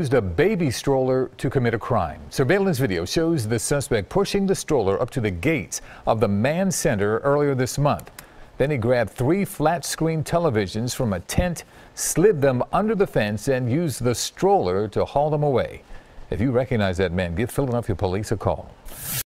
used a baby stroller to commit a crime. Surveillance video shows the suspect pushing the stroller up to the gates of the Mann Center earlier this month. Then he grabbed 3 flat-screen televisions from a tent, slid them under the fence, and used the stroller to haul them away. If you recognize that man, give Philadelphia police a call.